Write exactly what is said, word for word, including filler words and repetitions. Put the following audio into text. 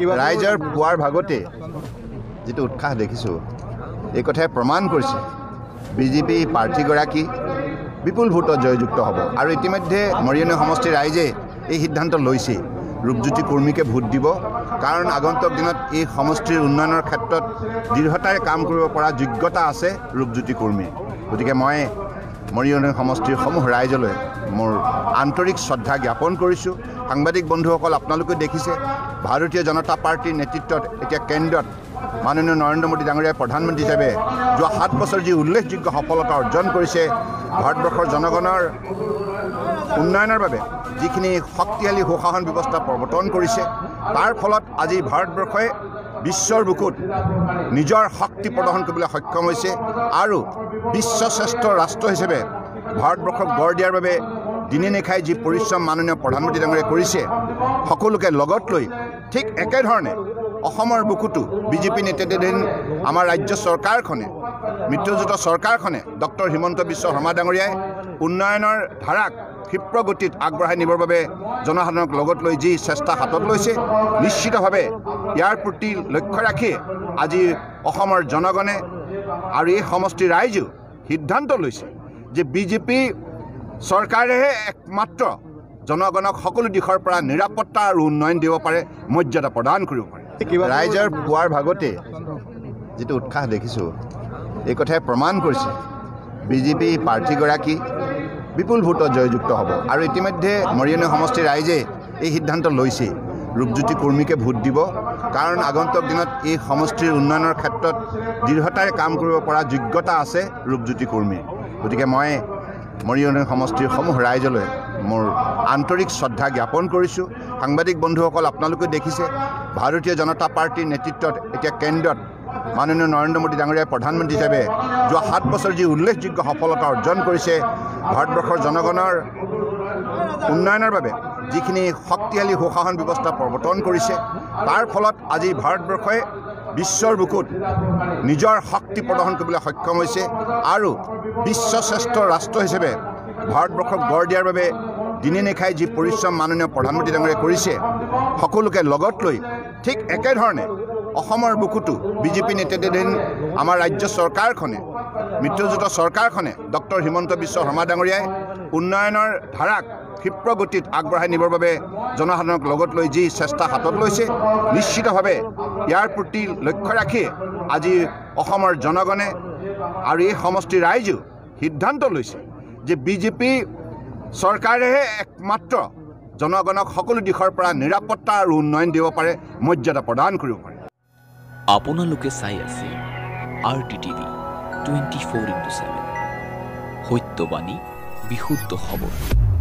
ৰাইজৰ পুৱাৰ ভাগতে যিটো উৎসাহ দেখিছোঁ এই কথাই প্ৰমাণ কৰিছে বিজেপি প্ৰাৰ্থীগৰাকী বিপুল ভোটত জয়যুক্ত হ'ব আৰু ইতিমধ্যে মৰিয়নি সমষ্টিৰ ৰাইজে এই সিদ্ধান্ত লৈছে ৰূপজ্যোতি কুৰ্মীকে ভোট দিব কাৰণ আগন্তুক দিনত এই সমষ্টিৰ উন্নয়নৰ ক্ষেত্ৰত দৃঢ়তাৰে কাম কৰিব পৰা যোগ্যতা আছে ৰূপজ্যোতি কুৰ্মী গতিকে মই মৰিয়নি সমষ্টিৰ সমূহ ৰাইজলৈ মোৰ আন্তৰিক শ্ৰদ্ধা জ্ঞাপন কৰিছোঁ সাংবাদিক বন্ধুসকল আপোনালোকে দেখিছে ভাৰতীয় জনতা পাৰ্টিৰ নেতৃত্বত এতিয়া কেন্দ্ৰত মাননীয় নৰেন্দ্ৰ মোদী ডাঙৰীয়াই প্ৰধানমন্ত্ৰী হিচাপে যোৱা সাত বছৰ যি উল্লেখযোগ্য সফলতা অৰ্জন কৰিছে ভাৰতবৰ্ষৰ জনগণৰ উন্নয়নৰ বাবে যিখিনি শক্তিশালী সুশাসন ব্যৱস্থা প্ৰৱৰ্তন কৰিছে তাৰ ফলত আজি ভাৰতবৰ্ষই বিশ্বৰ বুকুত নিজৰ শক্তি প্ৰদৰ্শন কৰিবলৈ সক্ষম হৈছে আৰু বিশ্বশ্ৰেষ্ঠ ৰাষ্ট্ৰ হিচাপে ভাৰতবৰ্ষক গঢ় দিয়াৰ বাবে দিনে নিশাই যি পৰিশ্ৰম মাননীয় প্ৰধানমন্ত্ৰী ডাঙৰীয়াই কৰিছে সকলোকে লগত লৈ ঠিক একেধৰণে অসমৰ বুকুতো বিজেপি নেতৃত্বাধীন আমাৰ ৰাজ্য চৰকাৰখনে মিত্ৰজোঁটৰ চৰকাৰখনে ডক্টৰ হিমন্ত বিশ্ব শৰ্মা ডাঙৰীয়াই উন্নয়নৰ ধাৰাক ক্ষিপ্ৰ গতিত আগবঢ়াই নিবৰ বাবে জনসাধাৰণক লগত লৈ যি চেষ্টা হাতত লৈছে নিশ্চিতভাৱে ইয়াৰ প্ৰতি লক্ষ্য ৰাখি আজি অসমৰ জনগণে আৰু এই সমষ্টিৰ ৰাইজেও সিদ্ধান্ত লৈছে যে বিজেপি চৰকাৰেহে একমাত্ৰ জনগণক সকলো দিশৰ পৰা নিৰাপত্তা আৰু উন্নয়ন দিব পাৰে মৰ্যাদা প্ৰদান কৰিব পাৰে ৰাইজৰ পুৱাৰ ভাগতে যিটো উৎসাহ দেখিছোঁ এই কথাই প্ৰমাণ কৰিছে বিজেপি প্ৰাৰ্থীগৰাকী বিপুল ভোটত জয়যুক্ত হ'ব আৰু ইতিমধ্যে মৰিয়নি সমষ্টিৰ ৰাইজে এই সিদ্ধান্ত লৈছে ৰূপজ্যোতি কুৰ্মীকে ভোট দিব কাৰণ আগন্তুক দিনত এই সমষ্টিৰ উন্নয়নৰ ক্ষেত্ৰত দৃঢ়তাৰে কাম কৰিব পৰা যোগ্যতা আছে ৰূপজ্যোতি কুৰ্মী গতিকে মই মৰিয়নি সমষ্টিৰ সমূহ ৰাইজলৈ মোৰ আন্তৰিক শ্ৰদ্ধা জ্ঞাপন কৰিছোঁ সাংবাদিক বন্ধুসকল আপোনালোকে দেখিছে ভাৰতীয় জনতা পাৰ্টিৰ নেতৃত্বত এতিয়া কেন্দ্ৰত মাননীয় নৰেন্দ্ৰ মোদী ডাঙৰীয়াই প্ৰধানমন্ত্ৰী হিচাপে যোৱা সাত বছৰ যি উল্লেখযোগ্য সফলতা অৰ্জন কৰিছে ভাৰতবৰ্ষৰ জনগণৰ উন্নয়নৰ বাবে যিখিনি শক্তিশালী সুশাসন ব্যৱস্থা প্ৰৱৰ্তন কৰিছে তাৰ ফলত আজি ভাৰতবৰ্ষই বিশ্বৰ বুকুত নিজৰ শক্তি প্ৰদৰ্শন কৰিবলৈ সক্ষম হৈছে আৰু বিশ্বশ্ৰেষ্ঠ ৰাষ্ট্ৰ হিচাপে ভাৰতবৰ্ষক গঢ় দিয়াৰ বাবে দিনে নিশাই যি পৰিশ্ৰম মাননীয় প্ৰধানমন্ত্ৰী ডাঙৰীয়াই কৰিছে সকলোকে লগত লৈ ঠিক একেধৰণে অসমৰ বুকুতো বিজেপি নেতৃত্বাধীন আমাৰ ৰাজ্য চৰকাৰখনে মিত্ৰজোঁটৰ চৰকাৰখনে ডক্টৰ হিমন্ত বিশ্ব শৰ্মা ডাঙৰীয়াই উন্নয়নৰ ধাৰাক ক্ষিপ্ৰ গতিত আগবঢ়াই নিবৰ বাবে জনসাধাৰণক লগত লৈ যি চেষ্টা হাতত লৈছে নিশ্চিতভাৱে ইয়াৰ প্ৰতি লক্ষ্য ৰাখি আজি অসমৰ জনগণে আৰু এই সমষ্টিৰ ৰাইজেও সিদ্ধান্ত লৈছে যে বিজেপি চৰকাৰেহে একমাত্ৰ জনগণক সকলো দিশৰ পৰা নিৰাপত্তা আৰু উন্নয়ন দিব পাৰে মৰ্যাদা প্ৰদান কৰিব পাৰে আপোনালোকে চাই আছে R T TV twenty four into seven সত্যবাণী বিশুদ্ধ খবৰ।